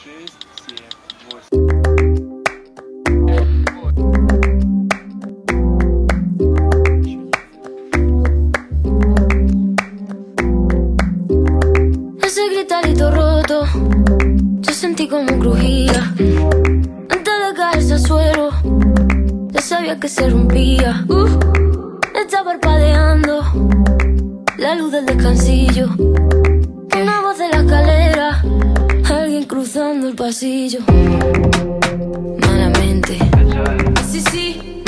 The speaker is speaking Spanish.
Ese cristalito roto, yo sentí como crujía. Antes de caerse al suelo, ya sabía que se rompía. Está parpadeando la luz del descansillo. Una voz de la escalera, alguien cruzando el pasillo. Malamente, sí,